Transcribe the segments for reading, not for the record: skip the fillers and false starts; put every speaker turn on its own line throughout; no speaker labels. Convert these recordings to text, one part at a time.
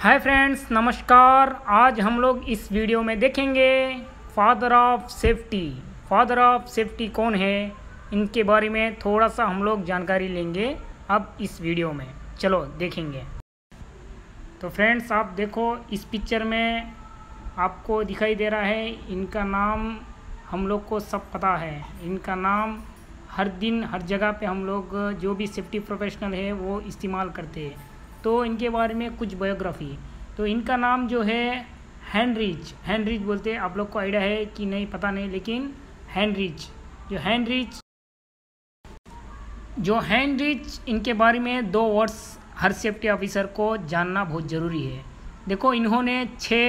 Hi friends, नमस्कार। आज हम लोग इस वीडियो में देखेंगे father of safety. Father of safety कौन है, इनके बारे में थोड़ा सा हम लोग जानकारी लेंगे अब इस वीडियो में। चलो देखेंगे। तो फ्रेंड्स, आप देखो इस पिक्चर में आपको दिखाई दे रहा है, इनका नाम हम लोग को सब पता है। इनका नाम हर दिन हर जगह पे हम लोग जो भी सेफ्टी प्रोफेशनल है वो इस्तेमाल करते हैं। तो इनके बारे में कुछ बायोग्राफी। तो इनका नाम जो है हेनरिच बोलते हैं। आप लोग को आइडिया है कि नहीं पता नहीं, लेकिन हेनरिच इनके बारे में 2 वर्ड्स हर सेफ्टी ऑफिसर को जानना बहुत ज़रूरी है। देखो, इन्होंने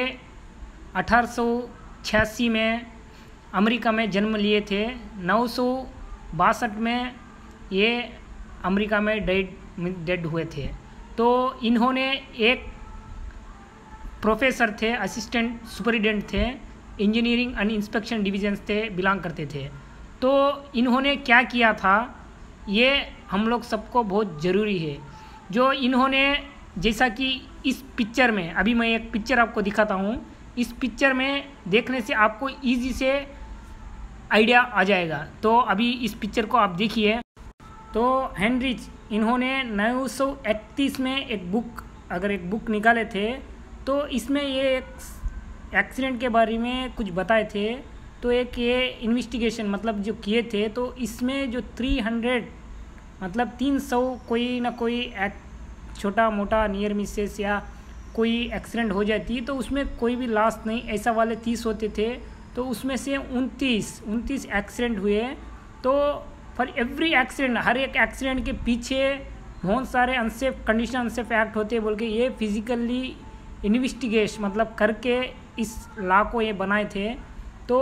1886 में अमेरिका में जन्म लिए थे। 962 में ये अमेरिका में डेड हुए थे। तो इन्होंने एक प्रोफेसर थे, असिस्टेंट सुपरिटेंडेंट थे, इंजीनियरिंग एंड इंस्पेक्शन डिवीजन से बिलोंग करते थे। तो इन्होंने क्या किया था, ये हम लोग सबको बहुत ज़रूरी है। जो इन्होंने, जैसा कि इस पिक्चर में, अभी मैं एक पिक्चर आपको दिखाता हूँ। इस पिक्चर में देखने से आपको ईजी से आइडिया आ जाएगा। तो अभी इस पिक्चर को आप देखिए। तो हेनरिच इन्होंने 1931 में एक बुक निकाले थे। तो इसमें ये एक एक्सीडेंट के बारे में कुछ बताए थे। तो एक ये इन्वेस्टिगेशन मतलब जो किए थे, तो इसमें जो 300 कोई ना कोई एक छोटा मोटा नियर मिसेस या कोई एक्सीडेंट हो जाती, तो उसमें कोई भी लॉस नहीं, ऐसा वाले 30 होते थे। तो उसमें से 29 एक्सीडेंट हुए। तो फॉर एवरी एक्सीडेंट, हर एक एक्सीडेंट के पीछे बहुत सारे अनसेफ कंडीशन, अनसेफ एक्ट होते बोल के ये फिजिकली इन्वेस्टिगेशन मतलब करके इस लॉ को ये बनाए थे। तो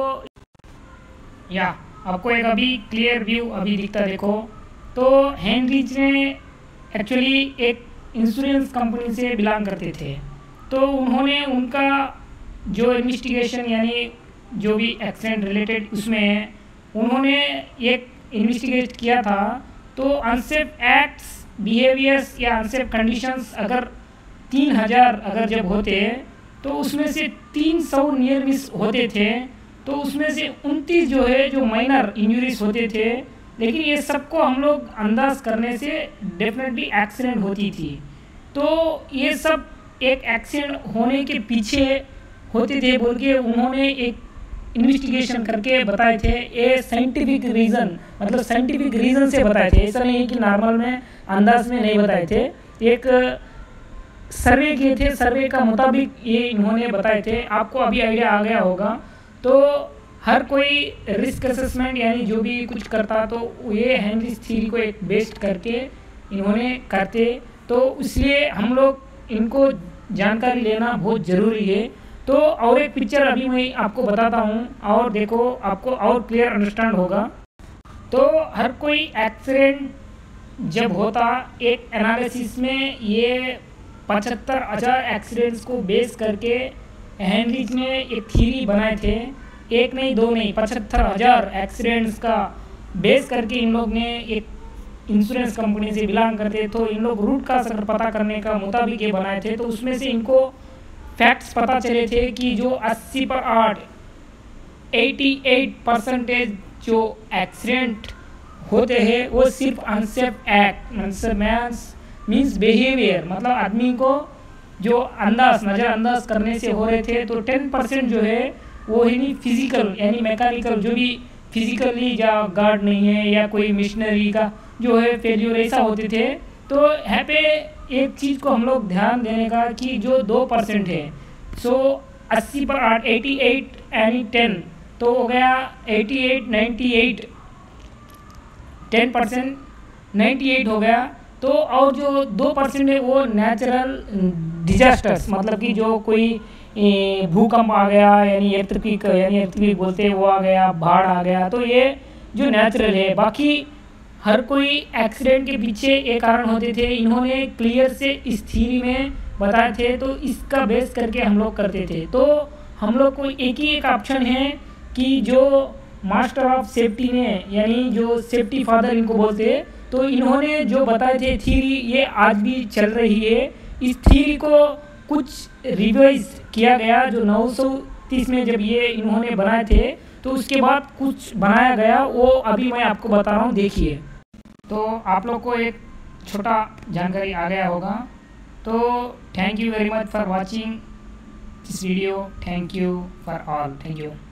या आपको एक अभी क्लियर व्यू अभी दिखता देखो। तो हेनरिच ने एक्चुअली एक इंश्योरेंस कंपनी से बिलोंग करते थे। तो उन्होंने उनका जो इन्वेस्टिगेशन यानी जो भी एक्सीडेंट रिलेटेड उसमें उन्होंने एक इन्वेस्टिगेट किया था। तो अनसेफ एक्ट्स, बिहेवियर्स या अनसेफ कंडीशंस अगर 3000 अगर जब होते तो उसमें से 300 नियर मिस होते थे। तो उसमें से 29 जो है जो माइनर इंजरीज होते थे। लेकिन ये सबको हम लोग अंदाज करने से डेफिनेटली एक्सीडेंट होती थी। तो ये सब एक एक्सीडेंट होने के पीछे होते थे बोल के उन्होंने एक इन्वेस्टिगेशन करके बताए थे। ये साइंटिफिक रीज़न मतलब साइंटिफिक रीज़न से बताए थे, ऐसा नहीं है कि नॉर्मल में अंदाज में नहीं बताए थे। एक सर्वे किए थे, सर्वे का मुताबिक ये इन्होंने बताए थे। आपको अभी आइडिया आ गया होगा। तो हर कोई रिस्क असेसमेंट यानी जो भी कुछ करता तो ये हेनरिच थ्योरी को एक बेस्ड करके इन्होंने करते। तो इसलिए हम लोग इनको जानकारी लेना बहुत ज़रूरी है। तो और एक पिक्चर अभी मैं आपको बताता हूँ और देखो, आपको और क्लियर अंडरस्टैंड होगा। तो हर कोई एक्सीडेंट जब होता, एक एनालिसिस में ये 75,000 एक्सीडेंट्स को बेस करके हेनरिच ने एक थ्योरी बनाए थे। एक नहीं, 2 नहीं, 75,000 एक्सीडेंट्स का बेस करके इन लोग ने एक इंश्योरेंस कंपनी से बिलोंग करते। तो इन लोग रूट का अगर पता करने का मुताबिक ये बनाए थे। तो उसमें से इनको फैक्ट्स पता चले थे कि जो 88% जो एक्सीडेंट होते हैं वो सिर्फ अनसेफ एक्ट मीन्स बिहेवियर मतलब आदमी को जो नज़रअंदाज करने से हो रहे थे। तो 10% जो है वो ही फिजिकल यानी मैकेनिकल, जो भी फिजिकली या गार्ड नहीं है या कोई मशीनरी का जो है फेल्यूर ऐसा होते थे। तो यहाँ पे एक चीज़ को हम लोग ध्यान देने का कि जो 2% है, सो 80 पर 8 88 यानी 10 तो हो गया 88 98 10% 98 हो गया। तो और जो 2% है वो नेचुरल डिजास्टर्स मतलब कि जो कोई भूकंप आ गया यानी अर्थक्वेक बोलते हैं वो आ गया, बाढ़ आ गया। तो ये जो नेचुरल है। बाकी हर कोई एक्सीडेंट के पीछे एक कारण होते थे। इन्होंने क्लियर से इस थ्योरी में बताए थे। तो इसका बेस करके हम लोग करते थे। तो हम लोग को एक ऑप्शन है कि जो मास्टर ऑफ सेफ्टी ने यानी जो सेफ्टी फादर इनको बोलते हैं, तो इन्होंने जो बताए थे थ्योरी ये आज भी चल रही है। इस थ्योरी को कुछ रिवाइज किया गया। जो 930 में जब ये इन्होंने बनाए थे तो उसके बाद कुछ बनाया गया, वो अभी मैं आपको बता रहा हूँ, देखिए। तो आप लोग को एक छोटा जानकारी आ गया होगा। तो thank you very much for watching this video. Thank you for all. Thank you.